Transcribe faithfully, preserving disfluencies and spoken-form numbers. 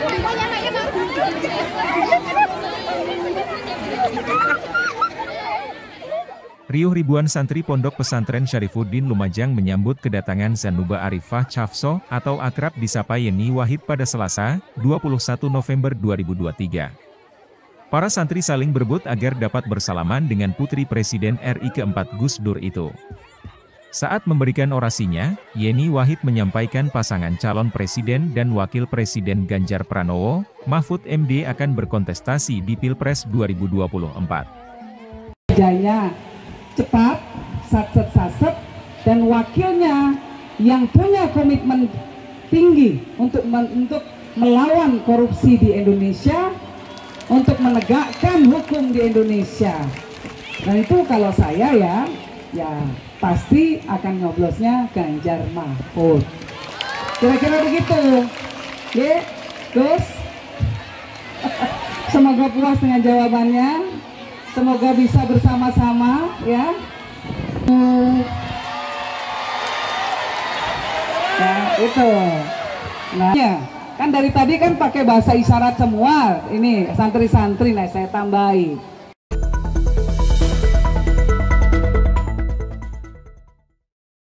Riuh ribuan santri Pondok Pesantren Syarifuddin Lumajang menyambut kedatangan Zanuba Arifah Chafso atau akrab disapa Yeni Wahid pada Selasa, dua puluh satu November dua ribu dua puluh tiga. Para santri saling berebut agar dapat bersalaman dengan putri Presiden R I keempat Gus Dur itu. Saat memberikan orasinya, Yeni Wahid menyampaikan pasangan calon presiden dan wakil presiden Ganjar Pranowo, Mahfud M D akan berkontestasi di Pilpres dua ribu dua puluh empat. Jaya cepat, satset-satset, dan wakilnya yang punya komitmen tinggi untuk men untuk melawan korupsi di Indonesia, untuk menegakkan hukum di Indonesia. Dan itu kalau saya ya, ya pasti akan nyoblosnya Ganjar Mahfud. Kira-kira begitu, ya, Gus. Semoga puas dengan jawabannya. Semoga bisa bersama-sama ya. Ya itu. Nah, ya, kan dari tadi kan pakai bahasa isyarat semua. Ini santri-santri, nah saya tambahin.